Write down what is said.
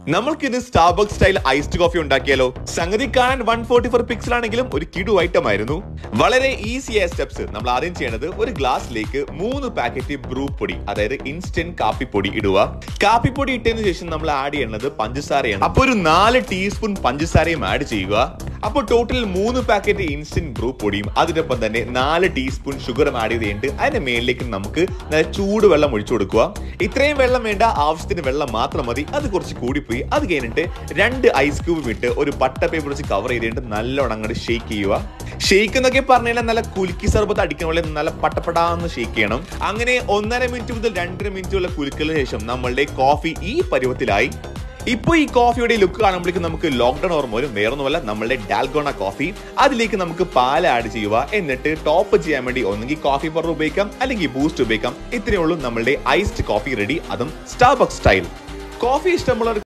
നമ്മൾക്കിത് Starbucks style iced coffee ഉണ്ടാക്കിയാലോ? സംഗതി കാണാൻ 144 പിക്സൽ ആണെങ്കിലും ഒരു കിടു ഐറ്റം ആയിരുന്നു. വളരെ ഈസിയായ സ്റ്റെപ്സ്. നമ്മൾ ആദ്യം ചെയ്യേണ്ടത് ഒരു ഗ്ലാസ്സിലേക്ക് 3 പാക്കറ്റ് ബ്രൂ പൊടി, അതായത് ഇൻസ്റ്റന്റ് കാപ്പിപ്പൊടി ഇടുക. കാപ്പിപ്പൊടി ഇട്ടതിനു ശേഷം നമ്മൾ ആഡ് ചെയ്യേണ്ടത് പഞ്ചസാരയാണ്. അപ്പോൾ ഒരു 4 ടീസ്പൂൺ പഞ്ചസാരയും ആഡ് ചെയ്യുക. അപ്പോൾ ടോട്ടൽ 3 പാക്കറ്റ് ഇൻസ്റ്റന്റ് ബ്രൂ പൊടിയും അതിനൊപ്പം തന്നെ 4 ടീസ്പൂൺ ഷുഗറും ആഡ് ചെയ്തിട്ട് അതിന്റെ മേലിലേക്ക് നമുക്ക് നല്ല ചൂടുവെള്ളം ഒഴിച്ചു കൊടുക്കുക. ഇത്രയും വെള്ളം വേണ്ട, ആവശ്യത്തിന് വെള്ളം മാത്രം മതി. അത് കുറച്ച് കൂടിപ്പോയി. അത് കഴിഞ്ഞിട്ട് 2 ഐസ് ക്യൂബ് ഇട്ട് ഒരു ബട്ടർ പേപ്പർ വെച്ച് കവർ ചെയ്തിട്ട് നല്ലോണം അങ്ങോട്ട് ഷേക്ക് ചെയ്യുക. ഷേക്ക് എന്നൊക്കെ പറഞ്ഞാൽ നല്ല കുലുക്കി സർബത്ത് അടിക്കുന്ന പോലെ നല്ല പട്ടപ്പടാന്ന് ഷേക്ക് ചെയ്യണം. അങ്ങനെ 1.5 മിനിറ്റ് മുതൽ 2.5 മിനിറ്റ് ഉള്ള കുലുക്കലിന് ശേഷം നമ്മളുടെ കോഫി ഈ പരുവത്തിലായി. ഇപ്പോൾ ഈ കോഫിയുടെ ലുക്ക് കാണുമ്പോഴേക്കും നമുക്ക് ലോക്ക്ഡൌൺ ഓർമ്മ വരും. വേറൊന്നുമല്ല, നമ്മളുടെ ഡാൽഗോണ കോഫി. അതിലേക്ക് നമുക്ക് പാൽ ആഡ് ചെയ്യുക. എന്നിട്ട് ടോപ്പ് ചെയ്യാൻ വേണ്ടി ഒന്നെങ്കിൽ കോഫി പൗഡർ ഉപയോഗിക്കാം, അല്ലെങ്കിൽ ബൂസ്റ്റ് ഉപയോഗിക്കാം. ഇത്രയേ ഉള്ളൂ നമ്മളുടെ ഐസ്ഡ് കോഫി റെഡി, അതും സ്റ്റാർബക്സ് സ്റ്റൈൽ. കോഫി ഇഷ്ടമുള്ളവർ